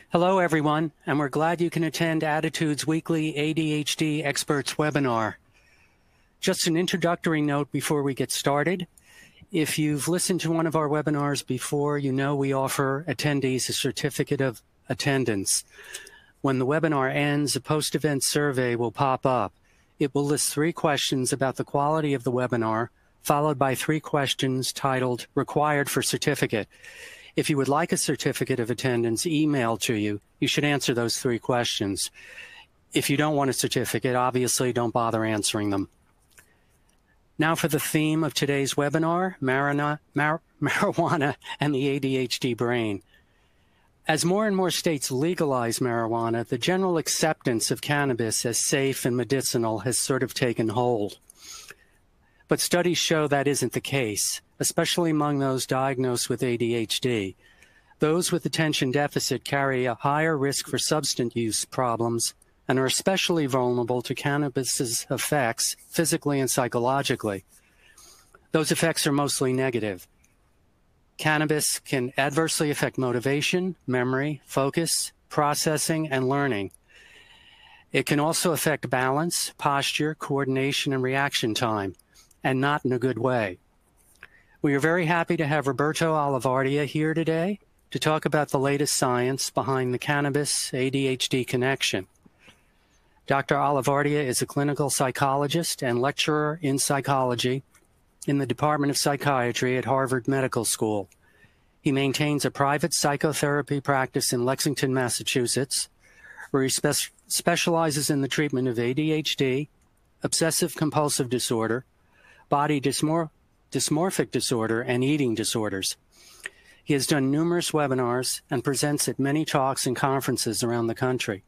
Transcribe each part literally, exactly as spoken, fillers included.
Hello, everyone, and we're glad you can attend Attitude's weekly A D H D Experts webinar. Just an introductory note before we get started. If you've listened to one of our webinars before, you know we offer attendees a certificate of attendance. When the webinar ends, a post-event survey will pop up. It will list three questions about the quality of the webinar, followed by three questions titled Required for Certificate. If you would like a certificate of attendance emailed to you, you should answer those three questions. If you don't want a certificate, obviously don't bother answering them. Now for the theme of today's webinar, marina, mar, marijuana and the A D H D brain. As more and more states legalize marijuana, the general acceptance of cannabis as safe and medicinal has sort of taken hold. But studies show that isn't the case, especially among those diagnosed with A D H D. Those with attention deficit carry a higher risk for substance use problems and are especially vulnerable to cannabis's effects physically and psychologically. Those effects are mostly negative. Cannabis can adversely affect motivation, memory, focus, processing, and learning. It can also affect balance, posture, coordination, and reaction time, and not in a good way. We are very happy to have Roberto Olivardia here today to talk about the latest science behind the cannabis-A D H D connection. Doctor Olivardia is a clinical psychologist and lecturer in psychology in the Department of Psychiatry at Harvard Medical School. He maintains a private psychotherapy practice in Lexington, Massachusetts, where he spe- specializes in the treatment of A D H D, obsessive-compulsive disorder, body dysmor- dysmorphic disorder, and eating disorders. He has done numerous webinars and presents at many talks and conferences around the country.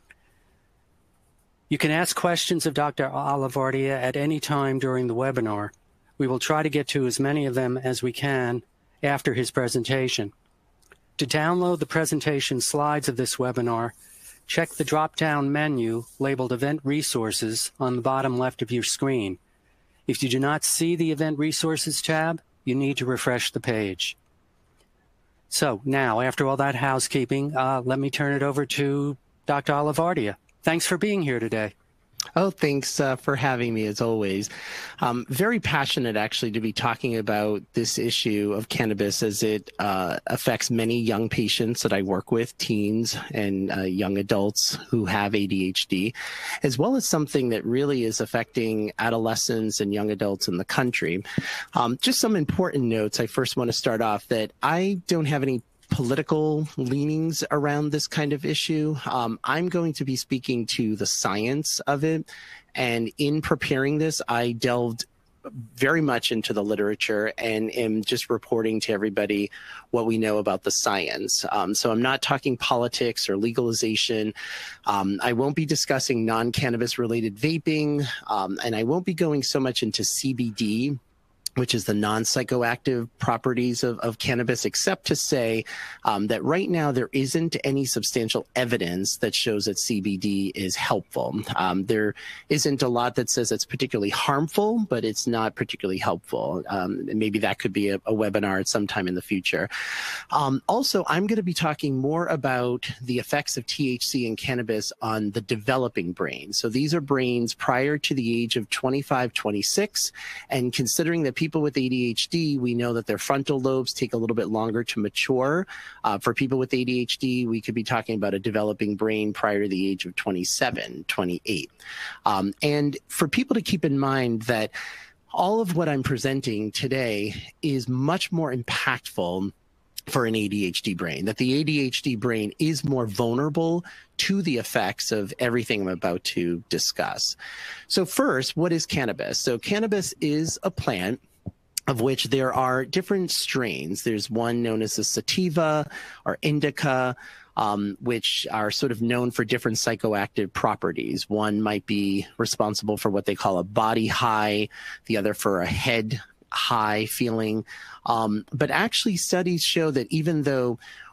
You can ask questions of Doctor Olivardia at any time during the webinar. We will try to get to as many of them as we can after his presentation. To download the presentation slides of this webinar, check the drop-down menu labeled Event Resources on the bottom left of your screen. If you do not see the Event Resources tab, you need to refresh the page. So now, after all that housekeeping, uh, let me turn it over to Doctor Olivardia. Thanks for being here today. Oh, thanks uh, for having me, as always. Um, very passionate, actually, to be talking about this issue of cannabis as it uh, affects many young patients that I work with, teens and uh, young adults who have A D H D, as well as something that really is affecting adolescents and young adults in the country. Um, just some important notes. I first want to start off that I don't have any political leanings around this kind of issue. Um, I'm going to be speaking to the science of it. And in preparing this, I delved very much into the literature and am just reporting to everybody what we know about the science. Um, so I'm not talking politics or legalization. Um, I won't be discussing non-cannabis related vaping. Um, and I won't be going so much into C B D, which is the non-psychoactive properties of, of cannabis, except to say um, that right now there isn't any substantial evidence that shows that C B D is helpful. Um, there isn't a lot that says it's particularly harmful, but it's not particularly helpful. Um, maybe that could be a, a webinar at some time in the future. Um, also, I'm going to be talking more about the effects of T H C and cannabis on the developing brain. So these are brains prior to the age of twenty-five, twenty-six, and considering that people with A D H D, we know that their frontal lobes take a little bit longer to mature. Uh, for people with A D H D, we could be talking about a developing brain prior to the age of twenty-seven, twenty-eight. Um, and for people to keep in mind that all of what I'm presenting today is much more impactful for an A D H D brain, that the A D H D brain is more vulnerable to the effects of everything I'm about to discuss. So first, what is cannabis? So cannabis is a plant of which there are different strains. There's one known as a sativa or indica, um, which are sort of known for different psychoactive properties. One might be responsible for what they call a body high, the other for a head high feeling. Um, but actually studies show that even though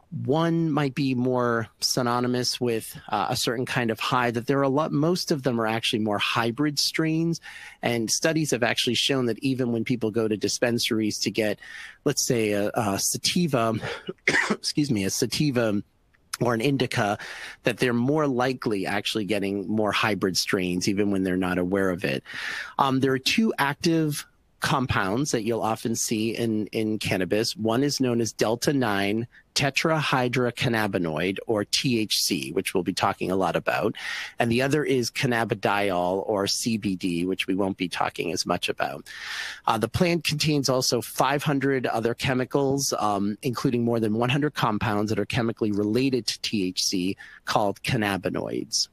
one might be more synonymous with uh, a certain kind of high, that there are a lot, most of them are actually more hybrid strains. And studies have actually shown that even when people go to dispensaries to get, let's say, a, a sativa, excuse me, a sativa or an indica, that they're more likely actually getting more hybrid strains, even when they're not aware of it. Um, there are two active compounds that you'll often see in, in cannabis. One is known as delta nine tetrahydrocannabinoid, or T H C, which we'll be talking a lot about. And the other is cannabidiol, or C B D, which we won't be talking as much about. Uh, the plant contains also five hundred other chemicals, um, including more than one hundred compounds that are chemically related to T H C, called cannabinoids.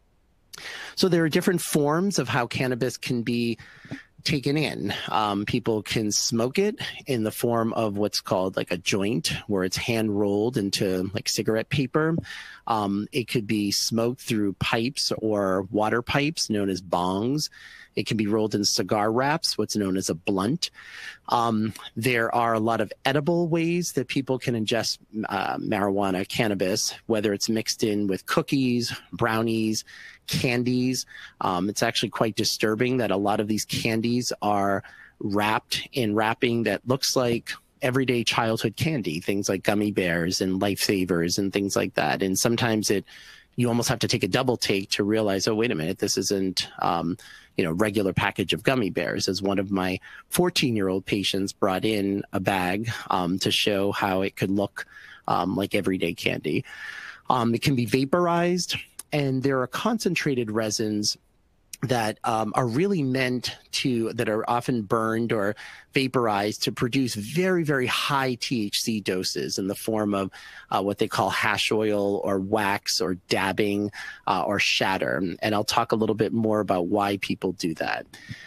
So there are different forms of how cannabis can be taken in. Um, people can smoke it in the form of what's called like a joint, where it's hand rolled into like cigarette paper. Um, it could be smoked through pipes or water pipes known as bongs. It can be rolled in cigar wraps, what's known as a blunt. Um, there are a lot of edible ways that people can ingest uh, marijuana, cannabis, whether it's mixed in with cookies, brownies, candies. Um, it's actually quite disturbing that a lot of these candies are wrapped in wrapping that looks like everyday childhood candy, things like gummy bears and lifesavers and things like that. And sometimes it, you almost have to take a double take to realize, oh, wait a minute, this isn't, um, you know, regular package of gummy bears. As one of my fourteen-year-old patients brought in a bag um, to show how it could look um, like everyday candy. Um, it can be vaporized, and there are concentrated resins that um, are really meant to, that are often burned or vaporized to produce very, very high T H C doses in the form of uh, what they call hash oil or wax or dabbing uh, or shatter. And I'll talk a little bit more about why people do that.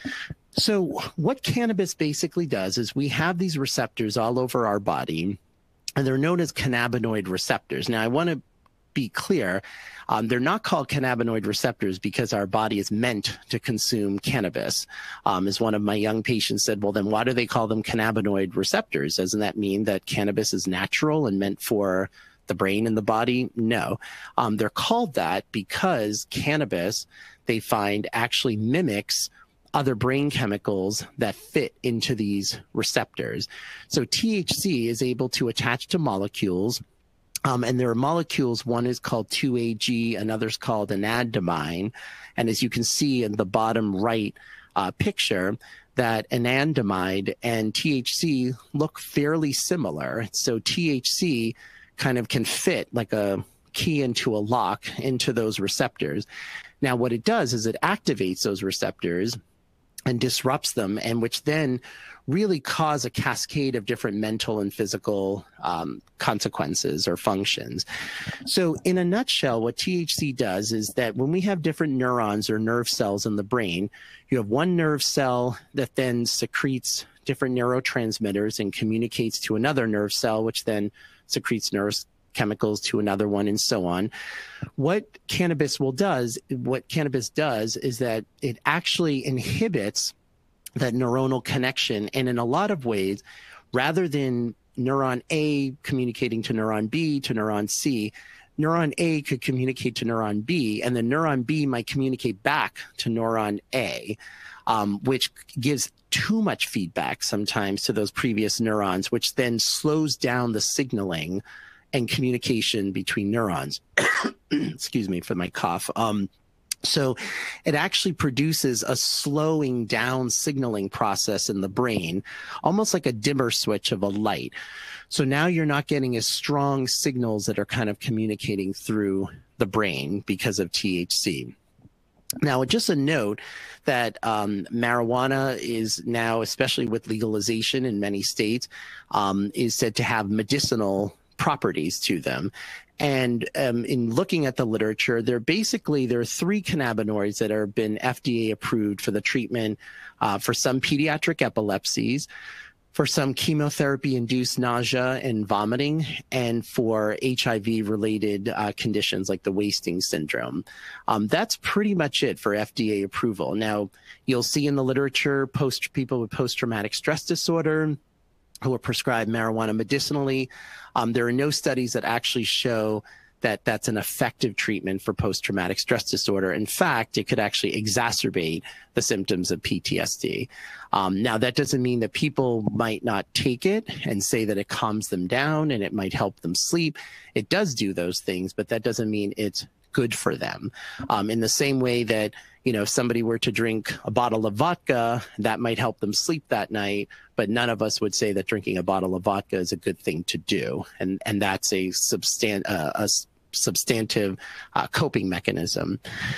So what cannabis basically does is we have these receptors all over our body, and they're known as cannabinoid receptors. Now, I want to be clear, um, they're not called cannabinoid receptors because our body is meant to consume cannabis. Um, as one of my young patients said, well, then why do they call them cannabinoid receptors? Doesn't that mean that cannabis is natural and meant for the brain and the body? No. Um, they're called that because cannabis, they find, actually mimics other brain chemicals that fit into these receptors. So T H C is able to attach to molecules. Um, and there are molecules, one is called two A G, another's called anandamide. And as you can see in the bottom right uh, picture, that anandamide and T H C look fairly similar. So T H C kind of can fit like a key into a lock into those receptors. Now, what it does is it activates those receptors and disrupts them, and which then really cause a cascade of different mental and physical um, consequences or functions. So in a nutshell, what T H C does is that when we have different neurons or nerve cells in the brain, you have one nerve cell that then secretes different neurotransmitters and communicates to another nerve cell, which then secretes neurochemicals to another one, and so on. What cannabis will does, what cannabis does is that it actually inhibits that neuronal connection. And in a lot of ways, rather than neuron A communicating to neuron B to neuron C, neuron A could communicate to neuron B, and then neuron B might communicate back to neuron A, um, which gives too much feedback sometimes to those previous neurons, which then slows down the signaling and communication between neurons. Excuse me for my cough. Um, So it actually produces a slowing down signaling process in the brain, almost like a dimmer switch of a light. So now you're not getting as strong signals that are kind of communicating through the brain because of T H C. Now, just a note that um, marijuana is now, especially with legalization in many states, um, is said to have medicinal properties to them. And um, in looking at the literature, there basically there are three cannabinoids that have been F D A approved for the treatment uh, for some pediatric epilepsies, for some chemotherapy-induced nausea and vomiting, and for H I V-related uh, conditions like the wasting syndrome. Um, that's pretty much it for F D A approval. Now, you'll see in the literature post people with post-traumatic stress disorder who are prescribed marijuana medicinally. Um, there are no studies that actually show that that's an effective treatment for post-traumatic stress disorder. In fact, it could actually exacerbate the symptoms of P T S D. Um, now, that doesn't mean that people might not take it and say that it calms them down and it might help them sleep. It does do those things, but that doesn't mean it's good for them. Um, in the same way that, you know, if somebody were to drink a bottle of vodka, that might help them sleep that night, but none of us would say that drinking a bottle of vodka is a good thing to do. And, and that's a, substan uh, a substantive uh, coping mechanism.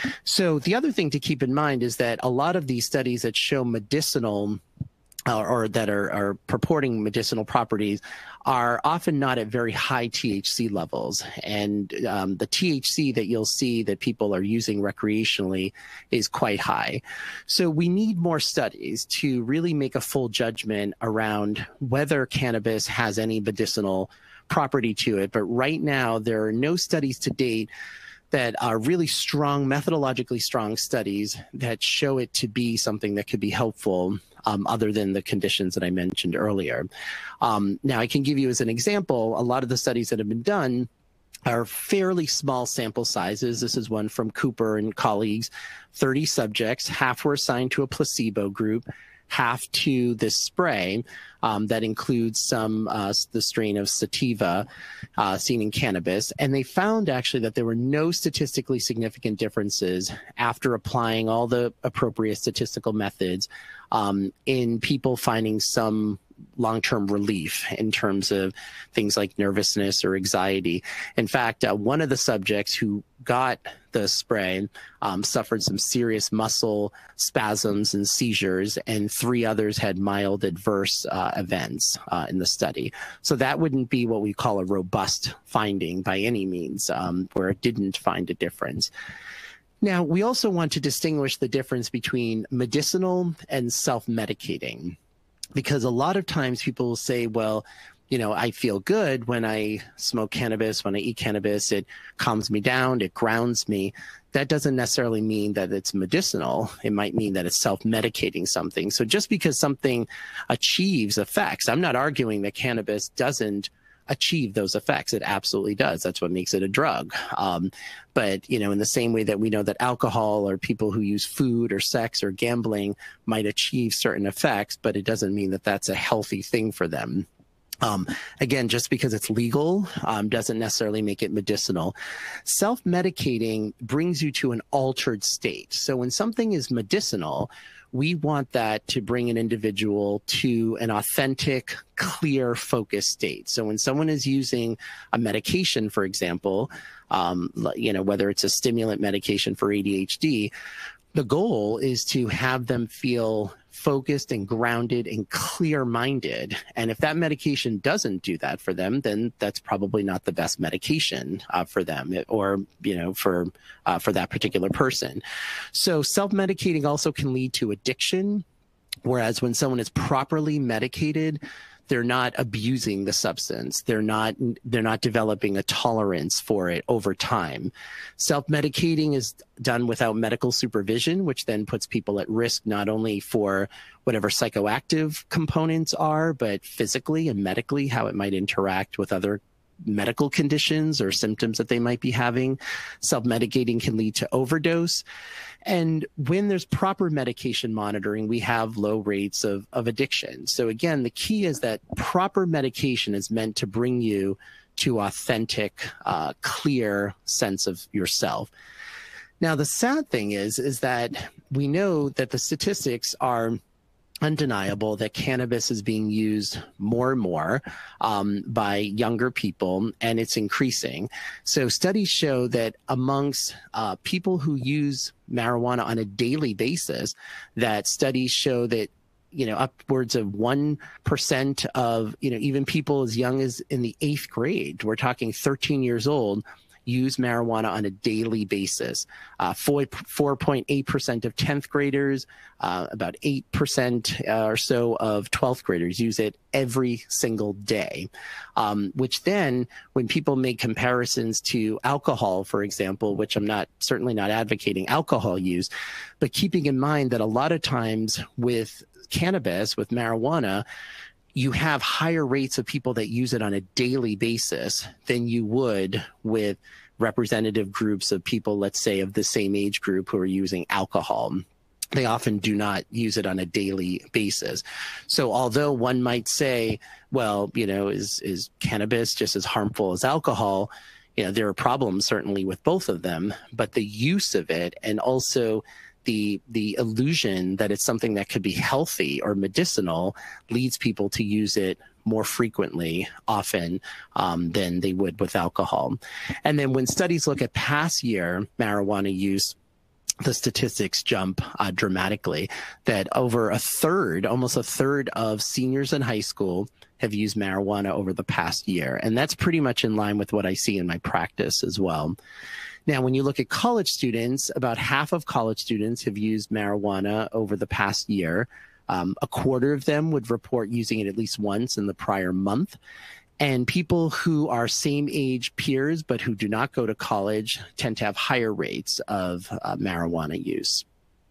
So the other thing to keep in mind is that a lot of these studies that show medicinal Uh, or that are, are purporting medicinal properties are often not at very high T H C levels. And um, the T H C that you'll see that people are using recreationally is quite high. So we need more studies to really make a full judgment around whether cannabis has any medicinal property to it. But right now, there are no studies to date that are really strong, methodologically strong studies that show it to be something that could be helpful, um, other than the conditions that I mentioned earlier. Um, now, I can give you as an example, a lot of the studies that have been done are fairly small sample sizes. This is one from Cooper and colleagues, thirty subjects, half were assigned to a placebo group, half to this spray um, that includes some uh, the strain of sativa uh, seen in cannabis. And they found actually that there were no statistically significant differences after applying all the appropriate statistical methods um, in people finding some long-term relief in terms of things like nervousness or anxiety. In fact, uh, one of the subjects who got the spray um, suffered some serious muscle spasms and seizures, and three others had mild adverse uh, events uh, in the study. So that wouldn't be what we call a robust finding by any means, um, where it didn't find a difference. Now, we also want to distinguish the difference between medicinal and self-medicating, because a lot of times people will say, well, you know, I feel good when I smoke cannabis, when I eat cannabis, it calms me down, it grounds me. That doesn't necessarily mean that it's medicinal. It might mean that it's self-medicating something. So just because something achieves effects, I'm not arguing that cannabis doesn't achieve those effects. It absolutely does. That's what makes it a drug. Um, but, you know, in the same way that we know that alcohol or people who use food or sex or gambling might achieve certain effects, but it doesn't mean that that's a healthy thing for them. Um, again, just because it's legal um, doesn't necessarily make it medicinal. Self-medicating brings you to an altered state. So when something is medicinal, we want that to bring an individual to an authentic, clear, focused state. So when someone is using a medication, for example, um, you know, whether it's a stimulant medication for A D H D, the goal is to have them feel focused and grounded and clear-minded. And if that medication doesn't do that for them, then that's probably not the best medication uh, for them, or, you know, for uh, for that particular person. So self-medicating also can lead to addiction, whereas when someone is properly medicated, they're not abusing the substance. They're not, they're not developing a tolerance for it over time. Self-medicating is done without medical supervision, which then puts people at risk not only for whatever psychoactive components are, but physically and medically, how it might interact with other medical conditions or symptoms that they might be having. Self-medicating can lead to overdose. And when there's proper medication monitoring, we have low rates of, of addiction. So again, the key is that proper medication is meant to bring you to authentic, uh, clear sense of yourself. Now, the sad thing is, is that we know that the statistics are undeniable that cannabis is being used more and more um, by younger people, and it's increasing. So studies show that amongst uh, people who use marijuana on a daily basis, that studies show that, you know, upwards of one percent of, you know, even people as young as in the eighth grade, we're talking thirteen years old, use marijuana on a daily basis. Uh, four point eight percent of tenth graders, uh, about eight percent uh, or so of twelfth graders use it every single day. Um, which then, when people make comparisons to alcohol, for example, which I'm not certainly not advocating alcohol use, but keeping in mind that a lot of times with cannabis, with marijuana, you have higher rates of people that use it on a daily basis than you would with representative groups of people, let's say, of the same age group who are using alcohol. They often do not use it on a daily basis. So although one might say, well, you know, is, is cannabis just as harmful as alcohol? You know, there are problems certainly with both of them, but the use of it and also the the illusion that it's something that could be healthy or medicinal leads people to use it more frequently, often, um, than they would with alcohol. And then when studies look at past year marijuana use, the statistics jump uh, dramatically, that over a third, almost a third of seniors in high school have used marijuana over the past year. And that's pretty much in line with what I see in my practice as well. Now, when you look at college students, about half of college students have used marijuana over the past year. Um, a quarter of them would report using it at least once in the prior month. And people who are same age peers but who do not go to college tend to have higher rates of uh, marijuana use.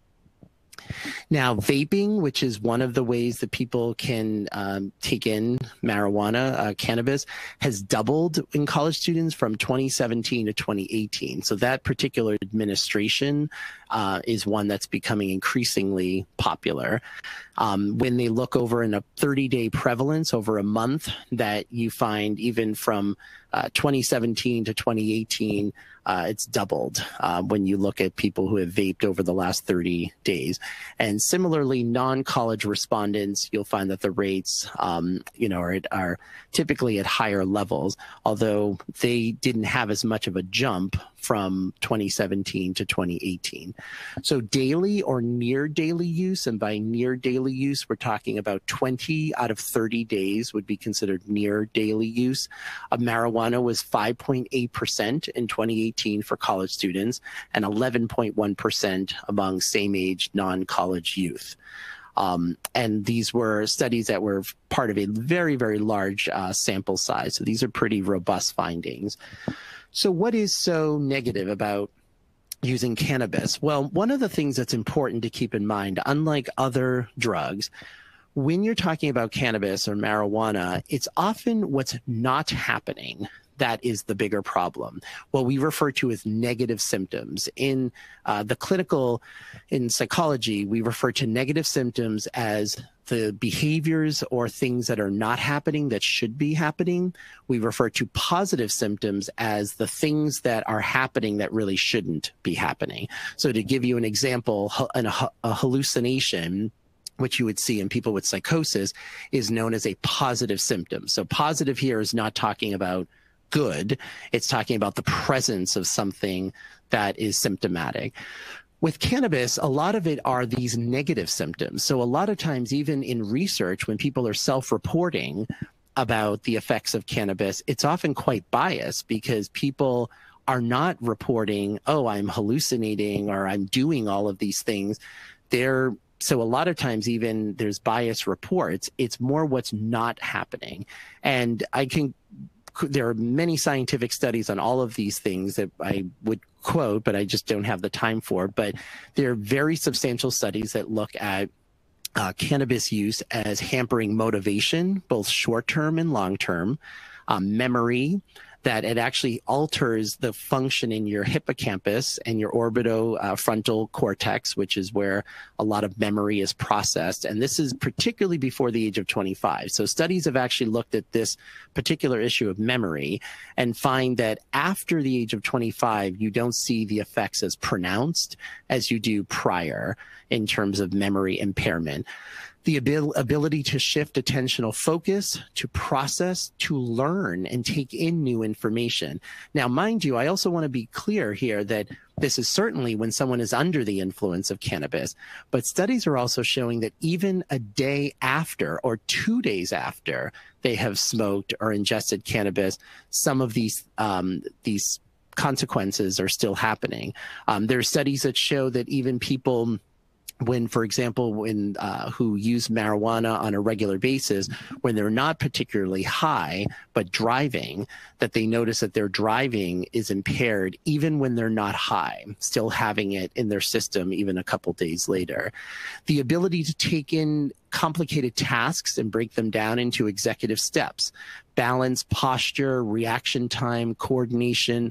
Now, vaping, which is one of the ways that people can um, take in marijuana, uh, cannabis, has doubled in college students from twenty seventeen to twenty eighteen. So that particular administration uh, is one that's becoming increasingly popular. Um, when they look over in a thirty-day prevalence over a month, that you find even from uh, twenty seventeen to twenty eighteen, uh, it's doubled uh, when you look at people who have vaped over the last thirty days. And similarly, non-college respondents, you'll find that the rates, um, you know, are, are typically at higher levels, although they didn't have as much of a jump from twenty seventeen to twenty eighteen. So daily or near daily use, and by near daily use, we're talking about twenty out of thirty days would be considered near daily use of marijuana, was five point eight percent in twenty eighteen for college students and eleven point one percent among same age non-college youth. Um, and these were studies that were part of a very, very large uh, sample size. So these are pretty robust findings. So what is so negative about using cannabis? Well, one of the things that's important to keep in mind, unlike other drugs, when you're talking about cannabis or marijuana, it's often what's not happening that is the bigger problem. What we refer to as negative symptoms. In uh, the clinical, in psychology, we refer to negative symptoms as the behaviors or things that are not happening that should be happening. We refer to positive symptoms as the things that are happening that really shouldn't be happening. So to give you an example, a, a hallucination, which you would see in people with psychosis, is known as a positive symptom. So positive here is not talking about good. It's talking about the presence of something that is symptomatic. With cannabis, a lot of it are these negative symptoms. So a lot of times, even in research, when people are self-reporting about the effects of cannabis, it's often quite biased because people are not reporting, oh, I'm hallucinating or I'm doing all of these things. They're So a lot of times, even there's biased reports. It's more what's not happening. And I can there are many scientific studies on all of these things that I would quote, but I just don't have the time for. But there are very substantial studies that look at uh, cannabis use as hampering motivation, both short-term and long-term, um, memory, that it actually alters the function in your hippocampus and your orbitofrontal uh, cortex, which is where a lot of memory is processed. And this is particularly before the age of twenty-five. So studies have actually looked at this particular issue of memory and find that after the age of twenty-five, you don't see the effects as pronounced as you do prior in terms of memory impairment. The abil ability to shift attentional focus, to process, to learn, and take in new information. Now, mind you, I also want to be clear here that this is certainly when someone is under the influence of cannabis, but studies are also showing that even a day after or two days after they have smoked or ingested cannabis, some of these, um, these consequences are still happening. Um, there are studies that show that even people when, for example, when uh, who use marijuana on a regular basis, when they're not particularly high, but driving, that they notice that their driving is impaired even when they're not high, still having it in their system even a couple days later. The ability to take in complicated tasks and break them down into executive steps, balance, posture, reaction time, coordination,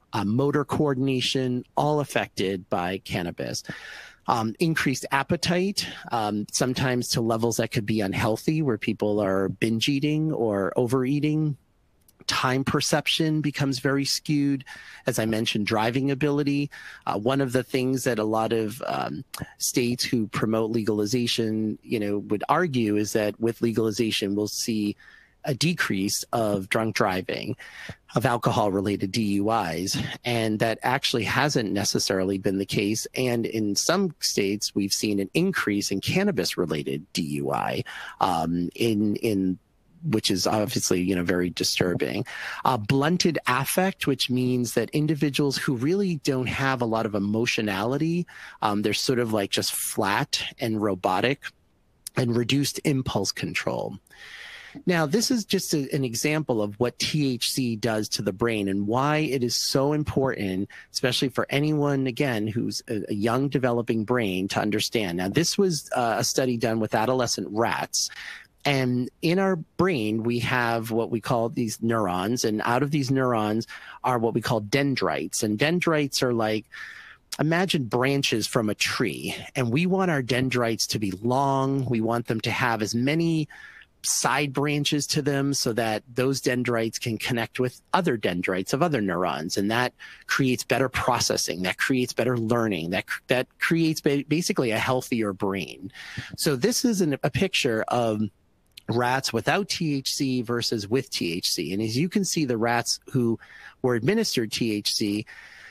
uh, motor coordination, all affected by cannabis. Um, increased appetite, um, sometimes to levels that could be unhealthy, where people are binge eating or overeating. Time perception becomes very skewed. As I mentioned, driving ability. Uh, one of the things that a lot of um, states who promote legalization, you know, would argue is that with legalization, we'll see a decrease of drunk driving, of alcohol-related D U Is, and that actually hasn't necessarily been the case. And in some states, we've seen an increase in cannabis-related D U I um, in in which is obviously, you know, very disturbing. Uh, blunted affect, which means that individuals who really don't have a lot of emotionality, um, they're sort of like just flat and robotic, and reduced impulse control. Now, this is just a, an example of what T H C does to the brain and why it is so important, especially for anyone, again, who's a, a young developing brain, to understand. Now, this was uh, a study done with adolescent rats. And in our brain, we have what we call these neurons, and out of these neurons are what we call dendrites. And dendrites are like, imagine branches from a tree, and we want our dendrites to be long. We want them to have as many side branches to them so that those dendrites can connect with other dendrites of other neurons. And that creates better processing, that creates better learning, that, that creates ba- basically a healthier brain. So this is an, a picture of rats without T H C versus with T H C. And as you can see, the rats who were administered T H C,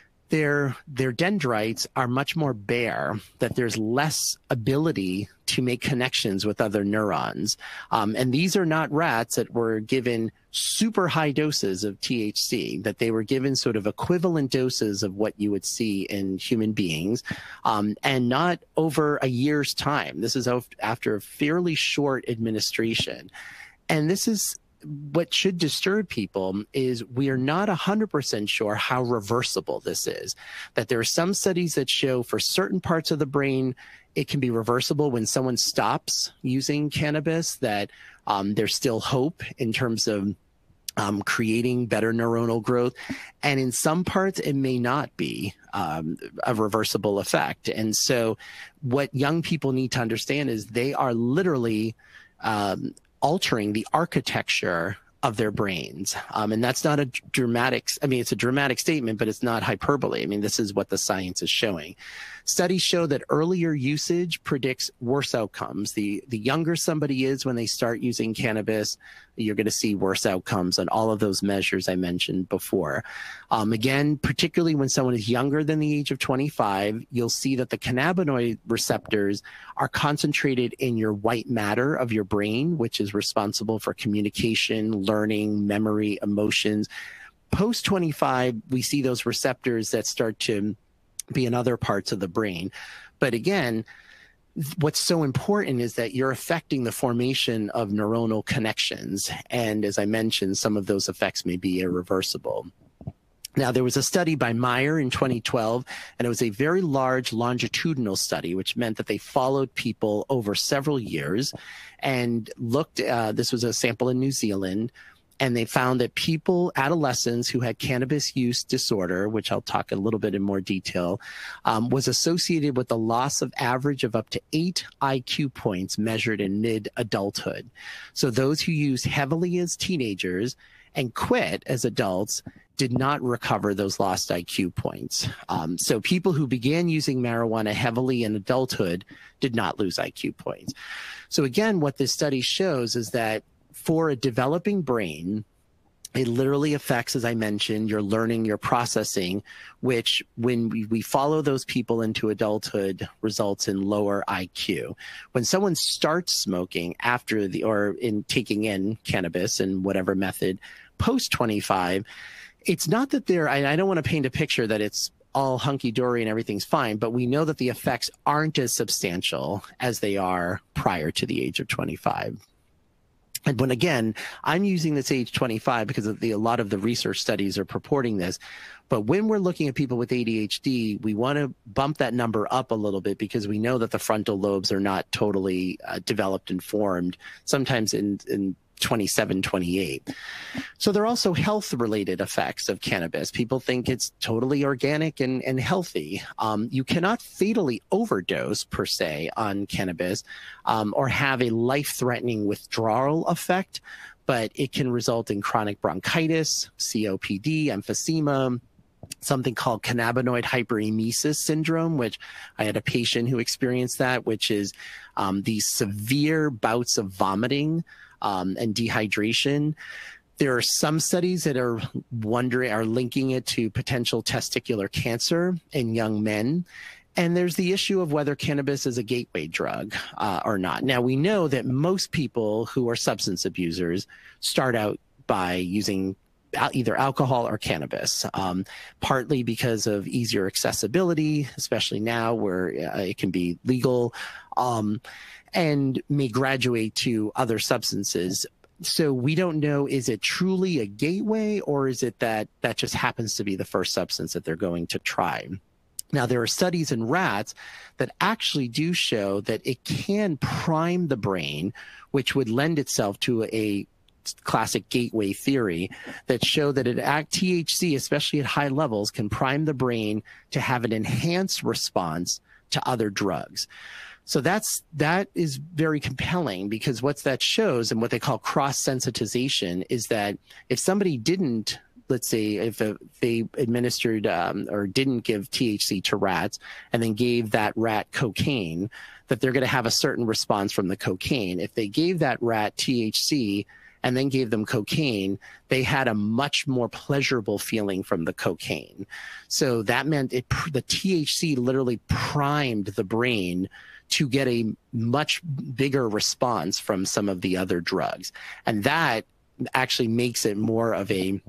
their their dendrites are much more bare, that there's less ability to make connections with other neurons. Um, and these are not rats that were given super high doses of T H C, that they were given sort of equivalent doses of what you would see in human beings, um, and not over a year's time. This is after a fairly short administration. And this is what should disturb people, is we are not one hundred percent sure how reversible this is. That there are some studies that show for certain parts of the brain, it can be reversible when someone stops using cannabis, that um, there's still hope in terms of um, creating better neuronal growth. And in some parts, it may not be um, a reversible effect. And so what young people need to understand is they are literally um, altering the architecture of their brains. Um, and that's not a dramatic, I mean, it's a dramatic statement, but it's not hyperbole. I mean, this is what the science is showing. Studies show that earlier usage predicts worse outcomes. The, the younger somebody is when they start using cannabis, you're going to see worse outcomes on all of those measures I mentioned before. Um, again, particularly when someone is younger than the age of twenty-five, you'll see that the cannabinoid receptors are concentrated in your white matter of your brain, which is responsible for communication, learning, memory, emotions. Post twenty-five, we see those receptors that start to be in other parts of the brain. But again, what's so important is that you're affecting the formation of neuronal connections. And as I mentioned, some of those effects may be irreversible. Now, there was a study by Meyer in twenty twelve, and it was a very large longitudinal study, which meant that they followed people over several years and looked, uh, this was a sample in New Zealand, and they found that people, adolescents who had cannabis use disorder, which I'll talk a little bit in more detail, um, was associated with the loss of average of up to eight I Q points measured in mid-adulthood. So those who used heavily as teenagers and quit as adults did not recover those lost I Q points. Um, so people who began using marijuana heavily in adulthood did not lose I Q points. So again, what this study shows is that for a developing brain, it literally affects, as I mentioned, your learning, your processing, which when we, we follow those people into adulthood results in lower I Q. When someone starts smoking after the, or in taking in cannabis in whatever method, post twenty-five, it's not that they're, I, I don't want to paint a picture that it's all hunky-dory and everything's fine, but we know that the effects aren't as substantial as they are prior to the age of twenty-five. And when, again, I'm using this age twenty-five because of the, a lot of the research studies are purporting this. But when we're looking at people with A D H D, we want to bump that number up a little bit because we know that the frontal lobes are not totally uh, developed and formed. Sometimes in, in twenty-seven, twenty-eight. So there are also health-related effects of cannabis. People think it's totally organic and, and healthy. Um, you cannot fatally overdose, per se, on cannabis um, or have a life-threatening withdrawal effect, but it can result in chronic bronchitis, C O P D, emphysema, something called cannabinoid hyperemesis syndrome, which I had a patient who experienced that, which is um, these severe bouts of vomiting um, and dehydration. There are some studies that are wondering, are linking it to potential testicular cancer in young men. And there's the issue of whether cannabis is a gateway drug uh, or not. Now, we know that most people who are substance abusers start out by using either alcohol or cannabis, um, partly because of easier accessibility, especially now where uh, it can be legal, um, and may graduate to other substances. So we don't know, is it truly a gateway, or is it that that just happens to be the first substance that they're going to try? Now, there are studies in rats that actually do show that it can prime the brain, which would lend itself to a classic gateway theory that show that it act T H C, especially at high levels, can prime the brain to have an enhanced response to other drugs. So that's that is very compelling, because what that shows, and what they call cross sensitization, is that if somebody didn't, let's say if a, they administered um, or didn't give T H C to rats and then gave that rat cocaine, that they're going to have a certain response from the cocaine. If they gave that rat T H C and then gave them cocaine, they had a much more pleasurable feeling from the cocaine. So that meant it, the T H C literally primed the brain to get a much bigger response from some of the other drugs. And that actually makes it more of a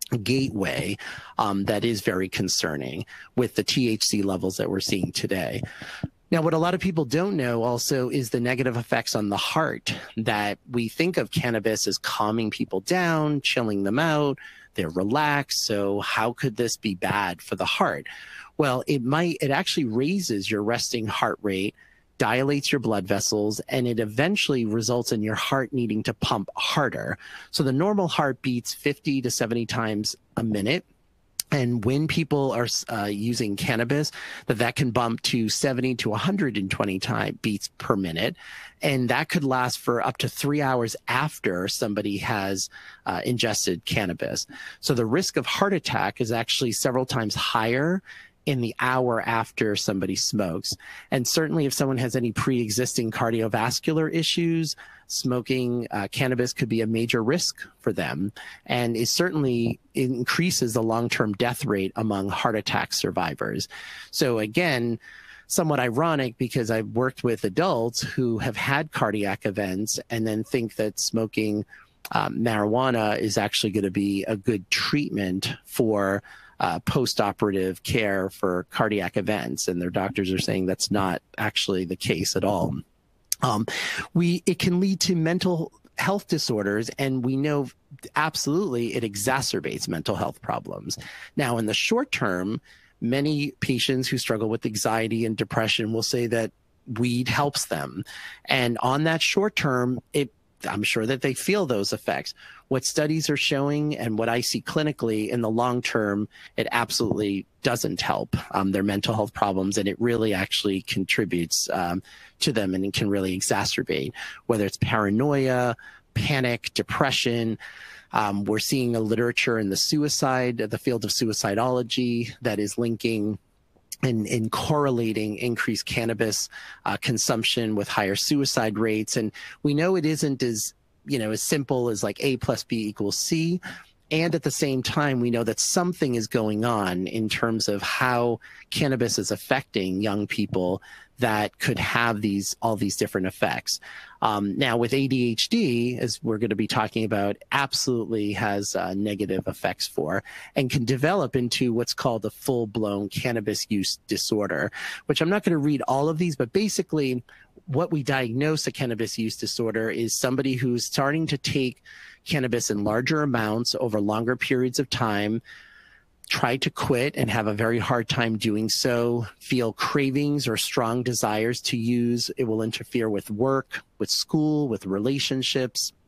gateway um, that is very concerning with the T H C levels that we're seeing today. Now, what a lot of people don't know also is the negative effects on the heart, that we think of cannabis as calming people down, chilling them out, they're relaxed. So how could this be bad for the heart? Well, it might, it actually raises your resting heart rate, dilates your blood vessels, and it eventually results in your heart needing to pump harder. So the normal heart beats fifty to seventy times a minute. And when people are uh, using cannabis, that that can bump to seventy to one hundred twenty time beats per minute. And that could last for up to three hours after somebody has uh, ingested cannabis. So the risk of heart attack is actually several times higher in the hour after somebody smokes. And certainly if someone has any pre-existing cardiovascular issues, smoking uh, cannabis could be a major risk for them, and it certainly increases the long-term death rate among heart attack survivors. So again, somewhat ironic, because I've worked with adults who have had cardiac events and then think that smoking um, marijuana is actually going to be a good treatment for Uh, post-operative care for cardiac events, and their doctors are saying that's not actually the case at all. Um, we it can lead to mental health disorders, and we know absolutely it exacerbates mental health problems. Now, in the short term, many patients who struggle with anxiety and depression will say that weed helps them, and on that short term, it I'm sure that they feel those effects. What studies are showing and what I see clinically in the long term, it absolutely doesn't help um, their mental health problems, and it really actually contributes um, to them, and it can really exacerbate, whether it's paranoia, panic, depression. Um, we're seeing a literature in the suicide, the field of suicidology, that is linking In, in correlating increased cannabis uh, consumption with higher suicide rates. And we know it isn't as, you know, as simple as like A plus B equals C. And at the same time, we know that something is going on in terms of how cannabis is affecting young people that could have these all these different effects. Um, now, with A D H D, as we're going to be talking about, absolutely has uh, negative effects for, and can develop into what's called a full-blown cannabis use disorder, which I'm not going to read all of these, but basically what we diagnose a cannabis use disorder is somebody who's starting to take cannabis in larger amounts over longer periods of time, try to quit and have a very hard time doing so, feel cravings or strong desires to use. It will interfere with work, with school, with relationships.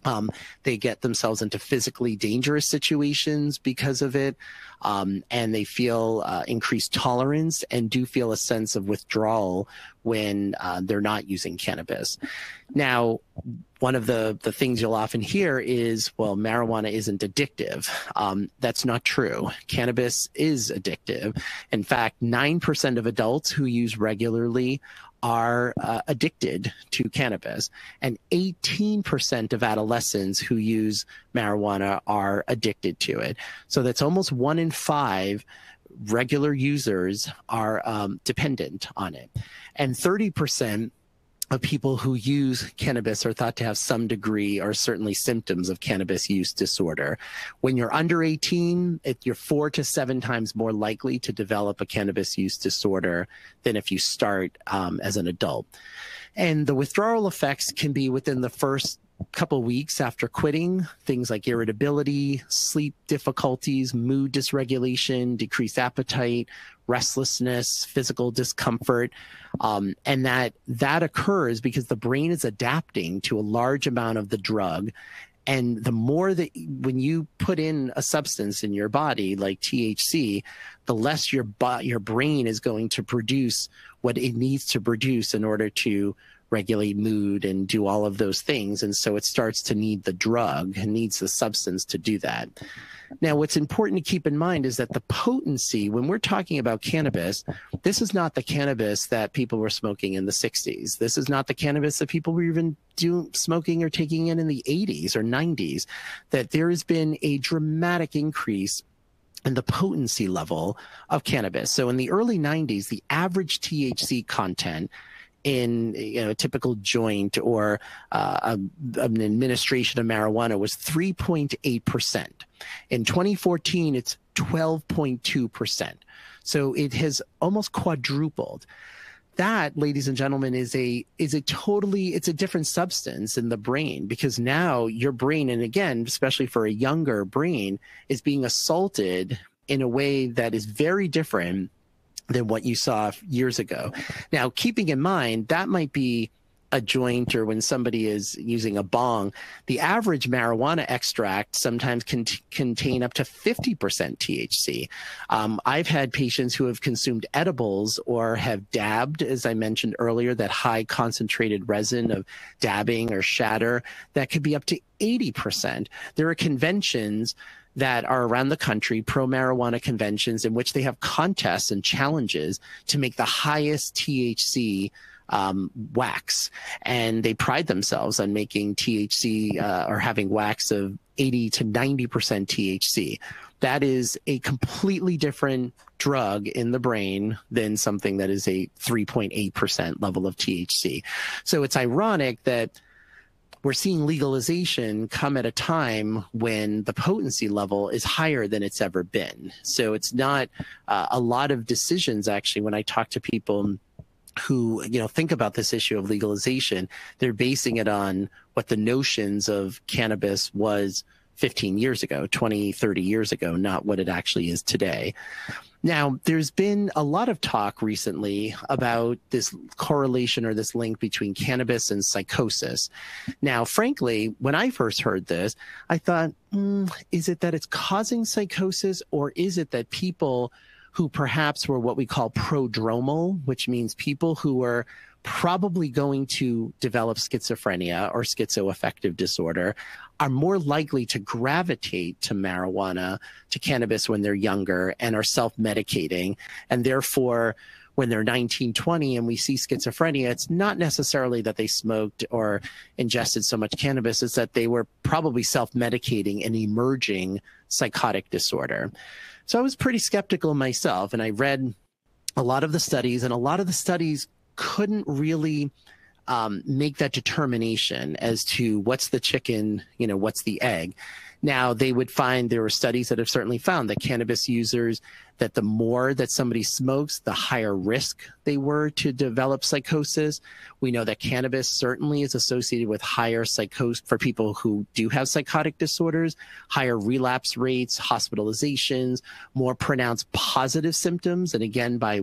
Um, they get themselves into physically dangerous situations because of it, um, and they feel uh, increased tolerance and do feel a sense of withdrawal when uh, they're not using cannabis. Now, one of the, the things you'll often hear is, well, marijuana isn't addictive. Um, that's not true. Cannabis is addictive. In fact, nine percent of adults who use regularly are uh, addicted to cannabis, and eighteen percent of adolescents who use marijuana are addicted to it. So that's almost one in five regular users are um, dependent on it. And thirty percent of people who use cannabis are thought to have some degree or certainly symptoms of cannabis use disorder. When you're under eighteen, it, you're four to seven times more likely to develop a cannabis use disorder than if you start um, as an adult. And the withdrawal effects can be within the first couple weeks after quitting, things like irritability, sleep difficulties, mood dysregulation, decreased appetite, restlessness, physical discomfort. Um, and that that occurs because the brain is adapting to a large amount of the drug. And the more that when you put in a substance in your body like T H C, the less your your brain is going to produce what it needs to produce in order to regulate mood and do all of those things. And so it starts to need the drug and needs the substance to do that. Now, what's important to keep in mind is that the potency, when we're talking about cannabis, this is not the cannabis that people were smoking in the sixties. This is not the cannabis that people were even doing, smoking or taking in in the eighties or nineties, that there has been a dramatic increase in the potency level of cannabis. So in the early nineties, the average T H C content in you know, a typical joint or uh, a, an administration of marijuana was three point eight percent. In twenty fourteen, it's twelve point two percent. So it has almost quadrupled. That, ladies and gentlemen, is a is a totally, it's a different substance in the brain, because now your brain, and again, especially for a younger brain, is being assaulted in a way that is very different than what you saw years ago. Now, keeping in mind, that might be a joint or when somebody is using a bong, the average marijuana extract sometimes can contain up to fifty percent T H C. Um, I've had patients who have consumed edibles or have dabbed, as I mentioned earlier, that high concentrated resin of dabbing or shatter that could be up to eighty percent. There are conventions that are around the country, pro-marijuana conventions, in which they have contests and challenges to make the highest T H C um, wax. And they pride themselves on making T H C uh, or having wax of eighty to ninety percent T H C. That is a completely different drug in the brain than something that is a three point eight percent level of T H C. So it's ironic that we're seeing legalization come at a time when the potency level is higher than it's ever been. So it's not uh, a lot of decisions, actually, when I talk to people who, you know, think about this issue of legalization, they're basing it on what the notions of cannabis was fifteen years ago, twenty, thirty years ago, not what it actually is today. Now, there's been a lot of talk recently about this correlation or this link between cannabis and psychosis. Now, frankly, when I first heard this, I thought, mm, is it that it's causing psychosis, or is it that people who perhaps were what we call prodromal, which means people who were probably going to develop schizophrenia or schizoaffective disorder, are more likely to gravitate to marijuana, to cannabis when they're younger and are self-medicating. And therefore, when they're nineteen, twenty and we see schizophrenia, it's not necessarily that they smoked or ingested so much cannabis, it's that they were probably self-medicating an emerging psychotic disorder. So I was pretty skeptical myself, and I read a lot of the studies, and a lot of the studies couldn't really um, make that determination as to what's the chicken, you know, what's the egg. Now, they would find, there were studies that have certainly found that cannabis users, that the more that somebody smokes, the higher risk they were to develop psychosis. We know that cannabis certainly is associated with higher psychosis for people who do have psychotic disorders, higher relapse rates, hospitalizations, more pronounced positive symptoms. And again, by what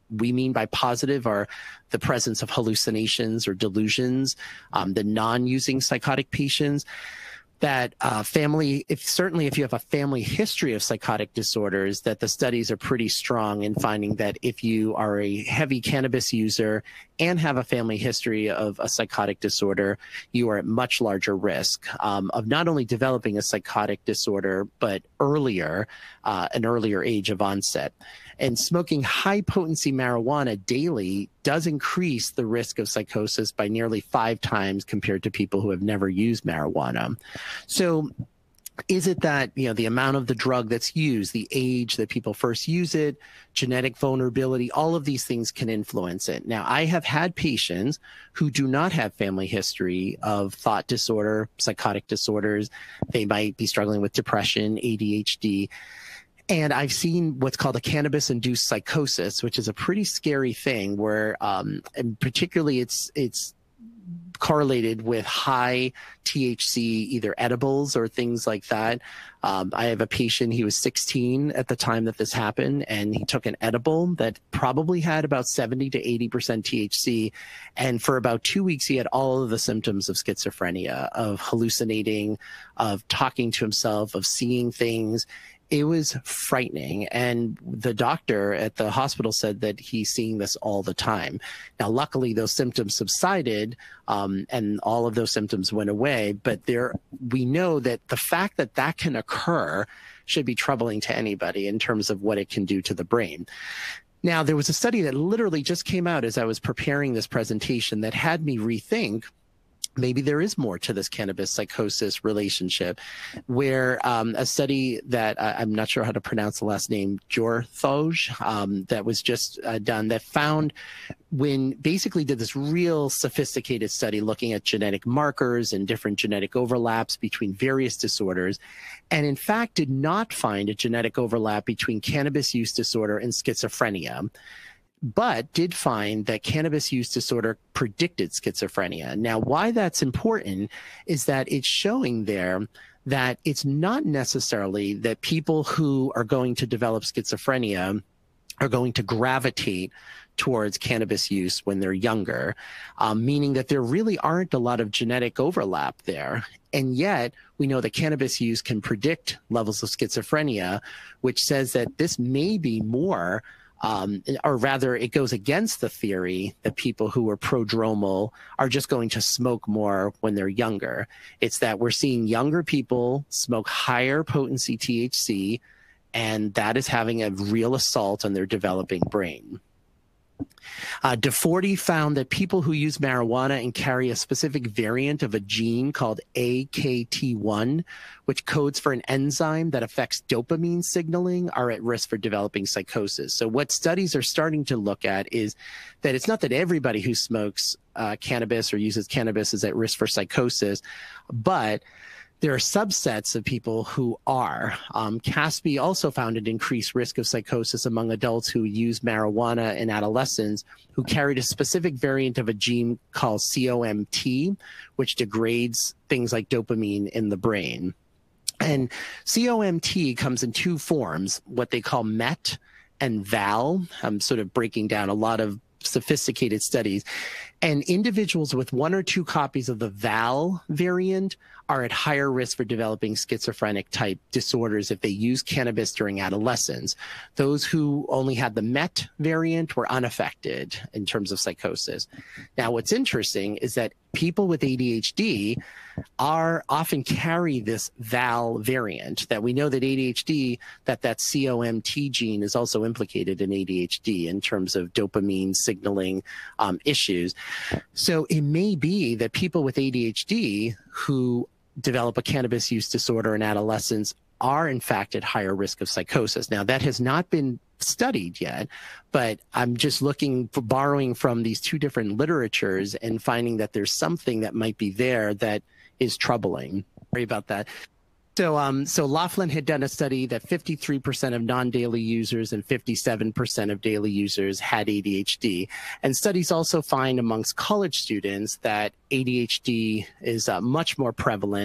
we mean by positive are the presence of hallucinations or delusions, um, the non-using psychotic patients. That uh, family, if certainly if you have a family history of psychotic disorders, that the studies are pretty strong in finding that if you are a heavy cannabis user and have a family history of a psychotic disorder, you are at much larger risk um, of not only developing a psychotic disorder, but earlier, uh, an earlier age of onset. And smoking high-potency marijuana daily does increase the risk of psychosis by nearly five times compared to people who have never used marijuana. So is it that, you know, the amount of the drug that's used, the age that people first use it, genetic vulnerability, all of these things can influence it. Now, I have had patients who do not have family history of thought disorder, psychotic disorders. They might be struggling with depression, A D H D. And I've seen what's called a cannabis-induced psychosis, which is a pretty scary thing where, um, and particularly it's, it's correlated with high T H C, either edibles or things like that. Um, I have a patient, he was sixteen at the time that this happened, and he took an edible that probably had about seventy to eighty percent T H C. And for about two weeks, he had all of the symptoms of schizophrenia, of hallucinating, of talking to himself, of seeing things. It was frightening. And the doctor at the hospital said that he's seeing this all the time. Now, luckily, those symptoms subsided um, and all of those symptoms went away. But there, we know that the fact that that can occur should be troubling to anybody in terms of what it can do to the brain. Now, there was a study that literally just came out as I was preparing this presentation that had me rethink maybe there is more to this cannabis psychosis relationship, where um, a study that uh, I'm not sure how to pronounce the last name, Jorthoj, um, that was just uh, done that found when basically did this real sophisticated study looking at genetic markers and different genetic overlaps between various disorders, and in fact did not find a genetic overlap between cannabis use disorder and schizophrenia, but did find that cannabis use disorder predicted schizophrenia. Now, why that's important is that it's showing there that it's not necessarily that people who are going to develop schizophrenia are going to gravitate towards cannabis use when they're younger, um, meaning that there really aren't a lot of genetic overlap there. And yet we know that cannabis use can predict levels of schizophrenia, which says that this may be more Um, or rather, it goes against the theory that people who are prodromal are just going to smoke more when they're younger. It's that we're seeing younger people smoke higher potency T H C, and that is having a real assault on their developing brain. Uh, D forty found that people who use marijuana and carry a specific variant of a gene called A K T one, which codes for an enzyme that affects dopamine signaling, are at risk for developing psychosis. So what studies are starting to look at is that it's not that everybody who smokes uh, cannabis or uses cannabis is at risk for psychosis, but there are subsets of people who are. Um, Caspi also found an increased risk of psychosis among adults who use marijuana in adolescents who carried a specific variant of a gene called C O M T, which degrades things like dopamine in the brain. And C O M T comes in two forms, what they call M E T and V A L. I'm sort of breaking down a lot of sophisticated studies. And individuals with one or two copies of the V A L variant are at higher risk for developing schizophrenic type disorders if they use cannabis during adolescence. Those who only had the M E T variant were unaffected in terms of psychosis. Now, what's interesting is that people with A D H D are often carry this V A L variant, that we know that A D H D, that that C O M T gene is also implicated in A D H D in terms of dopamine signaling um, issues. So it may be that people with A D H D who develop a cannabis use disorder in adolescence are in fact at higher risk of psychosis. Now, that has not been studied yet, but I'm just looking for borrowing from these two different literatures and finding that there's something that might be there that is troubling. Sorry about that. So, um, so Laughlin had done a study that fifty-three percent of non-daily users and fifty-seven percent of daily users had A D H D. And studies also find amongst college students that A D H D is uh, much more prevalent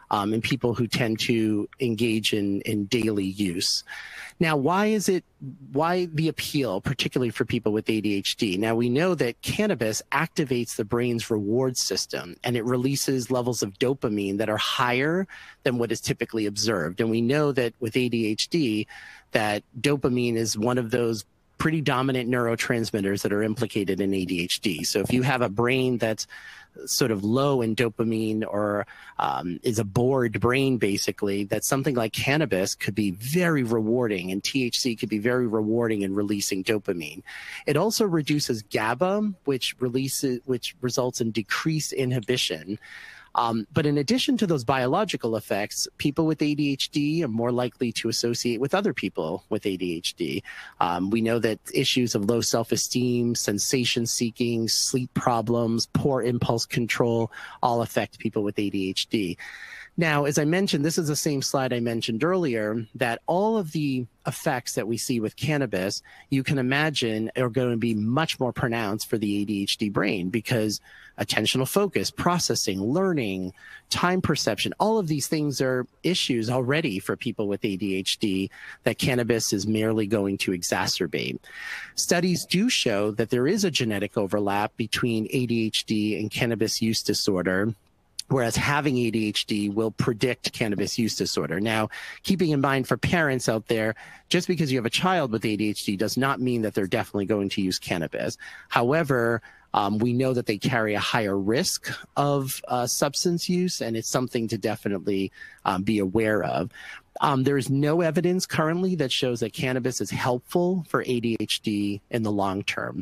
um, in people who tend to engage in, in daily use. Now, why is it, why the appeal, particularly for people with A D H D? Now, we know that cannabis activates the brain's reward system, and it releases levels of dopamine that are higher than what is typically observed. And we know that with A D H D, that dopamine is one of those pretty dominant neurotransmitters that are implicated in A D H D. So if you have a brain that's sort of low in dopamine or um, is a bored brain, basically, that something like cannabis could be very rewarding, and T H C could be very rewarding in releasing dopamine. It also reduces GABA, which releases, which results in decreased inhibition. Um, but in addition to those biological effects, people with A D H D are more likely to associate with other people with A D H D. Um, we know that issues of low self-esteem, sensation-seeking, sleep problems, poor impulse control all affect people with A D H D. Now, as I mentioned, this is the same slide I mentioned earlier, that all of the effects that we see with cannabis, you can imagine are going to be much more pronounced for the A D H D brain, because attentional focus, processing, learning, time perception, all of these things are issues already for people with A D H D that cannabis is merely going to exacerbate. Studies do show that there is a genetic overlap between A D H D and cannabis use disorder, whereas having A D H D will predict cannabis use disorder. Now, keeping in mind for parents out there, just because you have a child with A D H D does not mean that they're definitely going to use cannabis. However, um, we know that they carry a higher risk of uh, substance use, and it's something to definitely um, be aware of. Um, there is no evidence currently that shows that cannabis is helpful for A D H D in the long term.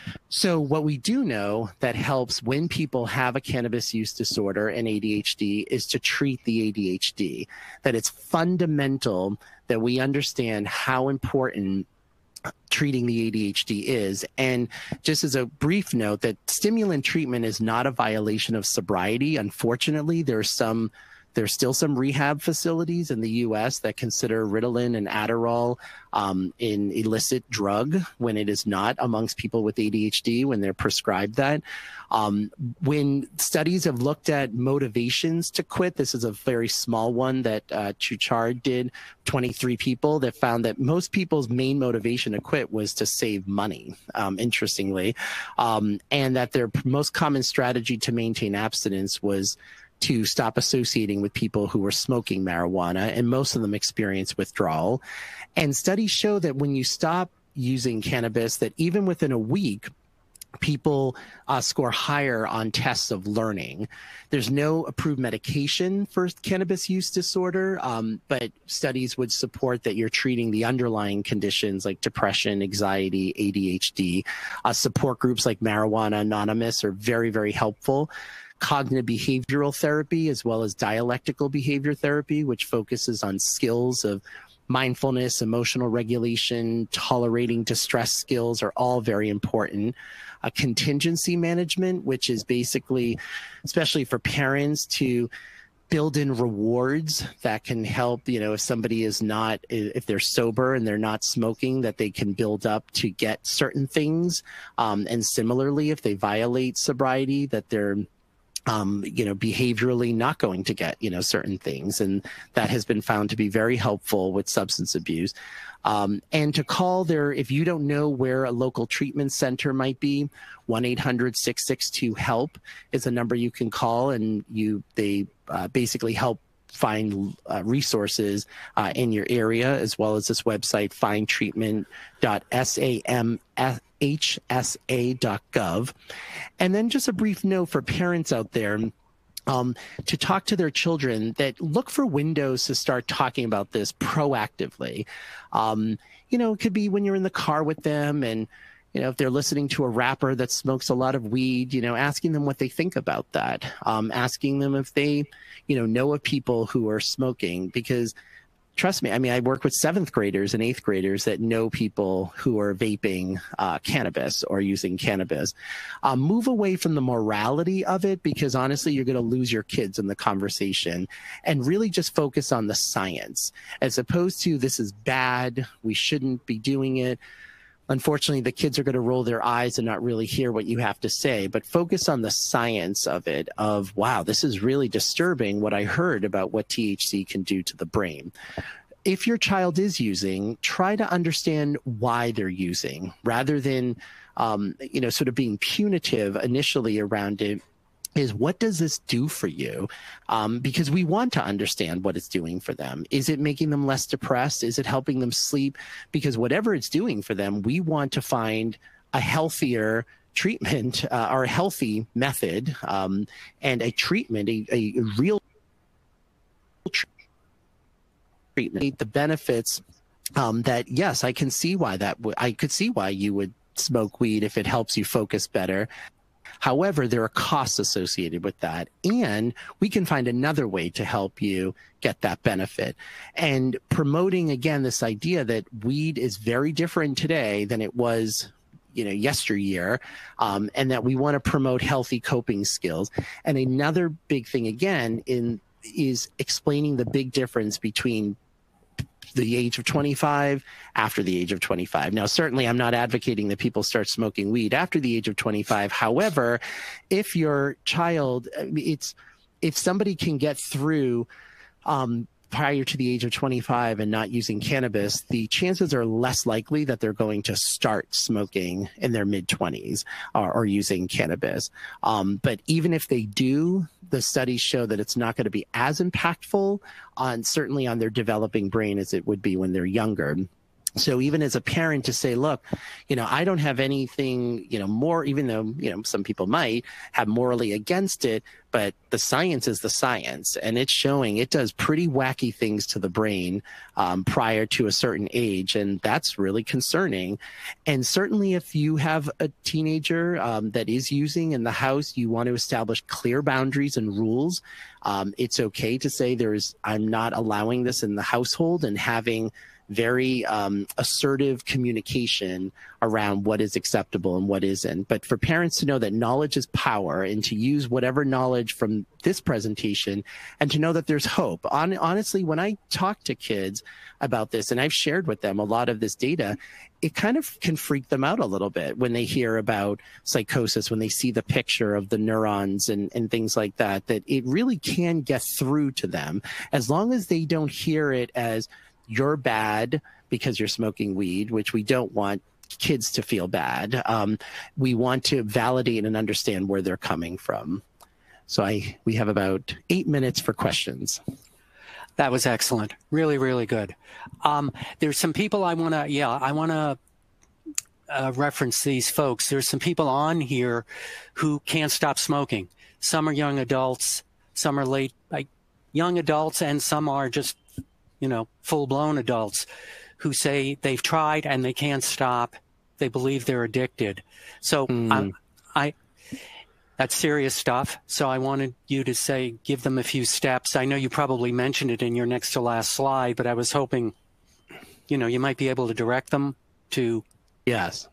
So what we do know that helps when people have a cannabis use disorder and A D H D is to treat the A D H D, that it's fundamental that we understand how important treating the A D H D is. And just as a brief note, that stimulant treatment is not a violation of sobriety. Unfortunately, there's some There's still some rehab facilities in the U S that consider Ritalin and Adderall um, an illicit drug when it is not amongst people with A D H D when they're prescribed that. Um, when studies have looked at motivations to quit, this is a very small one that uh, Chuchard did, twenty-three people, that found that most people's main motivation to quit was to save money, um, interestingly, um, and that their most common strategy to maintain abstinence was to stop associating with people who were smoking marijuana, and most of them experience withdrawal. And studies show that when you stop using cannabis, that even within a week, people uh, score higher on tests of learning. There's no approved medication for cannabis use disorder, um, but studies would support that you're treating the underlying conditions like depression, anxiety, A D H D. Uh, support groups like Marijuana Anonymous are very, very helpful. Cognitive behavioral therapy, as well as dialectical behavior therapy, which focuses on skills of mindfulness, emotional regulation, tolerating distress skills, are all very important. A contingency management, which is basically, especially for parents, to build in rewards that can help, you know, if somebody is not, if they're sober and they're not smoking, that they can build up to get certain things. Um, and similarly, if they violate sobriety, that they're Um, you know, behaviorally not going to get, you know, certain things. And that has been found to be very helpful with substance abuse. Um, and to call there, if you don't know where a local treatment center might be, one eight hundred six six two HELP is a number you can call, and you they uh, basically help find uh, resources uh, in your area, as well as this website, find treatment dot h s a dot gov. And then just a brief note for parents out there, um, to talk to their children, that look for windows to start talking about this proactively. Um, you know, it could be when you're in the car with them, and you know, if they're listening to a rapper that smokes a lot of weed, you know, asking them what they think about that, um, asking them if they, you know, know of people who are smoking, because trust me, I mean, I work with seventh graders and eighth graders that know people who are vaping uh, cannabis or using cannabis. Um, move away from the morality of it, because honestly, you're going to lose your kids in the conversation, and really just focus on the science, as opposed to this is bad, we shouldn't be doing it. unfortunately, the kids are going to roll their eyes and not really hear what you have to say, but focus on the science of it, of, wow, this is really disturbing what I heard about what T H C can do to the brain. If your child is using, try to understand why they're using, rather than, um, you know, sort of being punitive initially around it. Is what does this do for you? Um, because we want to understand what it's doing for them. Is it making them less depressed? Is it helping them sleep? Because whatever it's doing for them, we want to find a healthier treatment uh, or a healthy method um, and a treatment, a, a real treatment. The benefits um, that, yes, I can see why that w I could see why you would smoke weed if it helps you focus better. However, there are costs associated with that, and we can find another way to help you get that benefit. And promoting, again, this idea that weed is very different today than it was, you know, yesteryear, um, and that we want to promote healthy coping skills. And another big thing, again, in is explaining the big difference between the age of twenty-five, after the age of twenty-five. Now, certainly I'm not advocating that people start smoking weed after the age of twenty-five. However, if your child, it's, if somebody can get through um, prior to the age of twenty-five and not using cannabis, the chances are less likely that they're going to start smoking in their mid twenties or, or using cannabis. Um, but even if they do, the studies show that it's not going to be as impactful on, certainly on their developing brain, as it would be when they're younger. So even as a parent to say, look, you know, I don't have anything, you know, more, even though, you know, some people might have morally against it, but the science is the science, and it's showing it does pretty wacky things to the brain um, prior to a certain age. And that's really concerning. And certainly if you have a teenager um, that is using in the house, you want to establish clear boundaries and rules. Um, it's okay to say there's, I'm not allowing this in the household, and having very um, assertive communication around what is acceptable and what isn't. But for parents to know that knowledge is power, and to use whatever knowledge from this presentation, and to know that there's hope. On, honestly, when I talk to kids about this, and I've shared with them a lot of this data, it kind of can freak them out a little bit when they hear about psychosis, when they see the picture of the neurons and, and things like that, that it really can get through to them, as long as they don't hear it as, you're bad because you're smoking weed, which we don't want kids to feel bad. Um, we want to validate and understand where they're coming from. So I, we have about eight minutes for questions. That was excellent. Really, really good. Um, there's some people I want to, yeah, I want to uh, reference these folks. There's some people on here who can't stop smoking. Some are young adults, some are late, like young adults, and some are just, you know, full-blown adults who say they've tried and they can't stop. They believe they're addicted. So mm. I, I, that's serious stuff. So I wanted you to say, give them a few steps. I know you probably mentioned it in your next to last slide, but I was hoping, you know, you might be able to direct them to. Yes.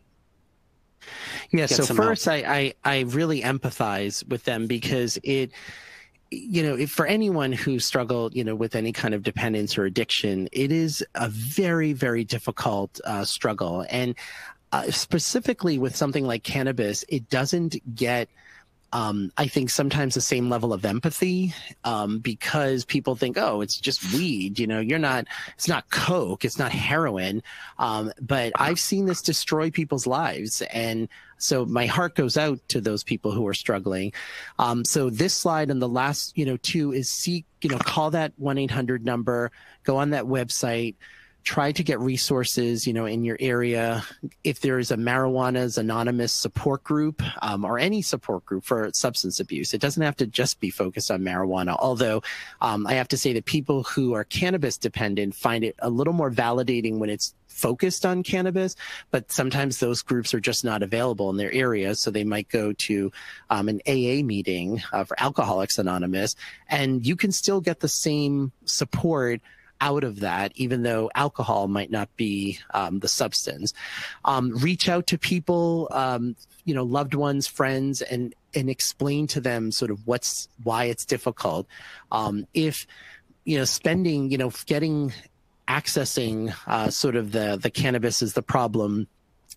Yeah. So first, I, I, I really empathize with them, because it, you know, if for anyone who struggled, you know, with any kind of dependence or addiction, it is a very, very difficult uh, struggle. And uh, specifically with something like cannabis, it doesn't get, um, I think, sometimes the same level of empathy um, because people think, oh, it's just weed. You know, you're not, it's not coke, it's not heroin. Um, but I've seen this destroy people's lives. And so my heart goes out to those people who are struggling. Um, so this slide and the last, you know, two is seek, you know, call that one eight hundred number, go on that website, try to get resources, you know, in your area. If there is a Marijuana's Anonymous support group um, or any support group for substance abuse, it doesn't have to just be focused on marijuana. Although um, I have to say that people who are cannabis dependent find it a little more validating when it's focused on cannabis, but sometimes those groups are just not available in their area. So they might go to um, an A A meeting uh, for Alcoholics Anonymous, and you can still get the same support out of that, even though alcohol might not be um, the substance. Um, reach out to people, um, you know, loved ones, friends, and and explain to them sort of what's why it's difficult. Um, if you know, spending, you know, getting accessing uh, sort of the the cannabis is the problem.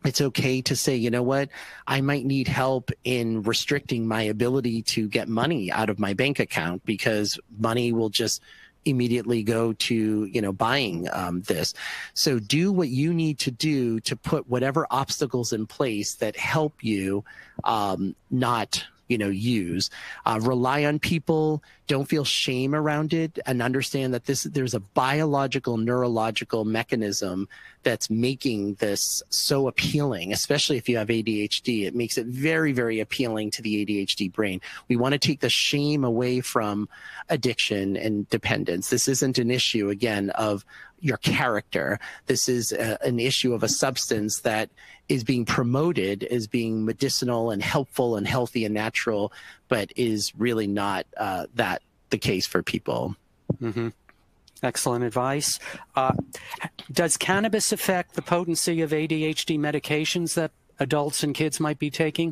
It's okay to say, you know what, I might need help in restricting my ability to get money out of my bank account because money will just immediately go to, you know, buying um, this. So do what you need to do to put whatever obstacles in place that help you um, not you know, use, uh, rely on people, don't feel shame around it, and understand that this, there's a biological, neurological mechanism that's making this so appealing, especially if you have A D H D. It makes it very, very appealing to the A D H D brain. We want to take the shame away from addiction and dependence. This isn't an issue, again, of your character. This is a, an issue of a substance that is being promoted as being medicinal and helpful and healthy and natural, but is really not uh, that the case for people. Mm-hmm. Excellent advice. Uh, does cannabis affect the potency of A D H D medications that adults and kids might be taking?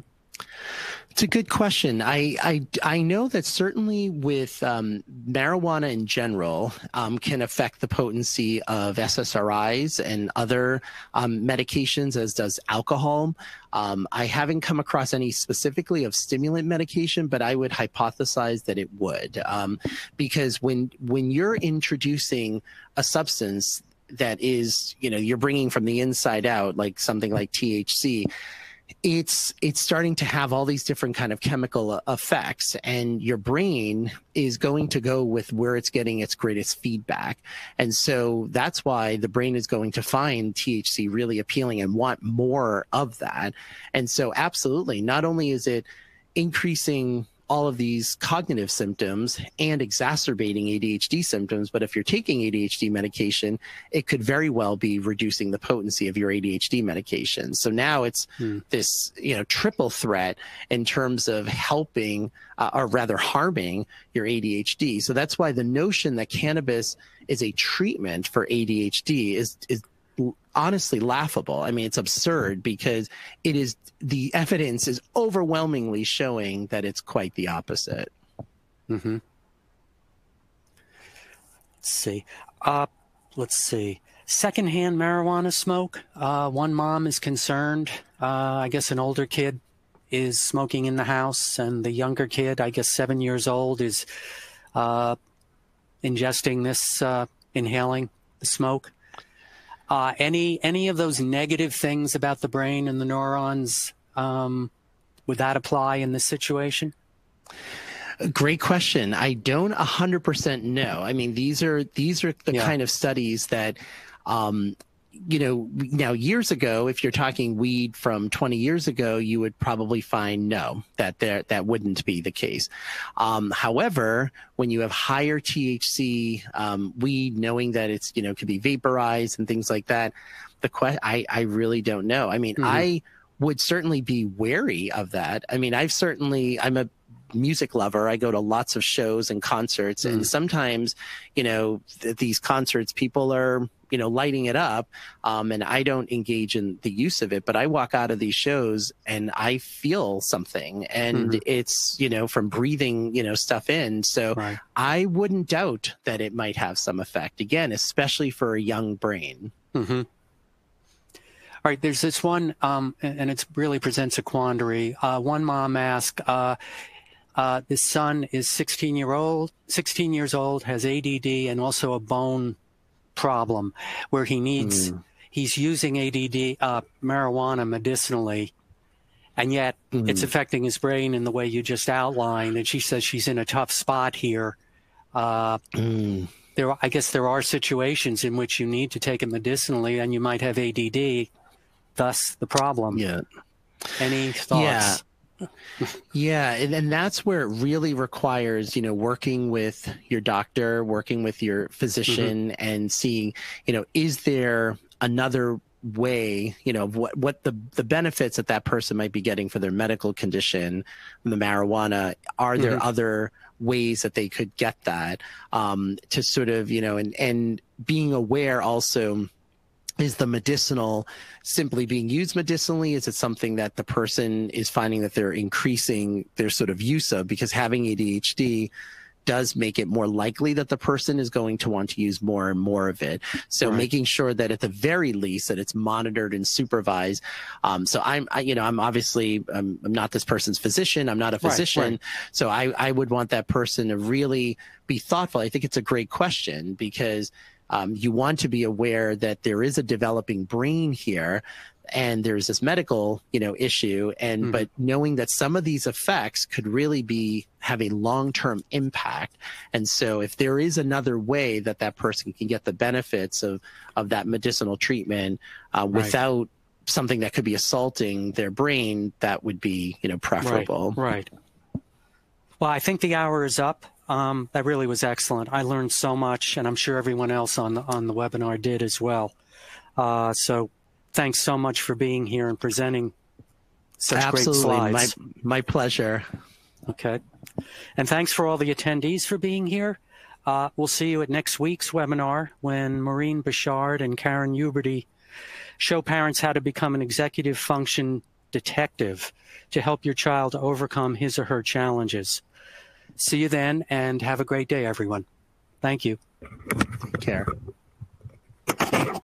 It's a good question. I I, I know that certainly with um, marijuana in general um, can affect the potency of S S R Is and other um, medications, as does alcohol. Um, I haven't come across any specifically of stimulant medication, but I would hypothesize that it would, um, because when when you're introducing a substance that is, you know, you're bringing from the inside out, like something like T H C. It's it's starting to have all these different kind of chemical effects, and your brain is going to go with where it's getting its greatest feedback. And so that's why the brain is going to find T H C really appealing and want more of that. And so absolutely, not only is it increasing all of these cognitive symptoms and exacerbating A D H D symptoms, but if you're taking A D H D medication, it could very well be reducing the potency of your A D H D medication. So now it's hmm. this, you know, triple threat in terms of helping uh, or rather harming your A D H D. So that's why the notion that cannabis is a treatment for A D H D is is honestly laughable. I mean, it's absurd because it is, the evidence is overwhelmingly showing that it's quite the opposite. Mm-hmm. Let's see. Uh, let's see. Secondhand marijuana smoke. Uh, one mom is concerned. Uh, I guess an older kid is smoking in the house, and the younger kid, I guess seven years old, is uh, ingesting this, uh, inhaling the smoke. Uh, any any of those negative things about the brain and the neurons, um, would that apply in this situation? Great question. I don't one hundred percent know. I mean, these are these are the yeah. kind of studies that, um, you know, now years ago, if you're talking weed from twenty years ago, you would probably find no, that there that wouldn't be the case. Um, however, when you have higher T H C um, weed, knowing that it's, you know, could be vaporized and things like that, the que- I I really don't know. I mean, mm-hmm. I would certainly be wary of that. I mean, I've certainly I'm a music lover. I go to lots of shows and concerts, mm. and sometimes, you know, th- these concerts, people are, you know, lighting it up, um, and I don't engage in the use of it, but I walk out of these shows and I feel something, and mm-hmm. it's, you know, from breathing, you know, stuff in. So right. I wouldn't doubt that it might have some effect, again, especially for a young brain. Mm-hmm. All right, there's this one, um, and it really presents a quandary. Uh, one mom asked, uh, Uh, this son is sixteen year old, sixteen years old, has A D D and also a bone problem where he needs, mm. he's using A D D, uh, marijuana medicinally, and yet mm. it's affecting his brain in the way you just outlined. And she says she's in a tough spot here. Uh, mm. There, I guess there are situations in which you need to take it medicinally and you might have A D D, thus the problem. Yeah. Any thoughts? Yeah. Yeah, and, and that's where it really requires, you know, working with your doctor, working with your physician, mm-hmm. and seeing, you know, is there another way, you know, what what the the benefits that that person might be getting for their medical condition, the marijuana, are there mm-hmm. other ways that they could get that, um, to sort of, you know, and and being aware also, is the medicinal simply being used medicinally? Is it something that the person is finding that they're increasing their sort of use of? Because having A D H D does make it more likely that the person is going to want to use more and more of it. So Right. making sure that at the very least that it's monitored and supervised. Um, so I'm, I, you know, I'm obviously, I'm, I'm not this person's physician. I'm not a physician. Right, right. So I, I would want that person to really be thoughtful. I think it's a great question because um, you want to be aware that there is a developing brain here, and there's this medical, you know, issue, and mm-hmm. but knowing that some of these effects could really be have a long-term impact. And so if there is another way that that person can get the benefits of of that medicinal treatment uh, right. without something that could be assaulting their brain, that would be, you know, preferable. Right. right. Well, I think the hour is up. Um, that really was excellent. I learned so much, and I'm sure everyone else on the, on the webinar did as well. Uh, so thanks so much for being here and presenting such Absolutely. great slides. My, my pleasure. Okay. And thanks for all the attendees for being here. Uh, we'll see you at next week's webinar when Maureen Bouchard and Karen Huberty show parents how to become an executive function detective to help your child overcome his or her challenges. See you then, and have a great day, everyone. Thank you. Take care.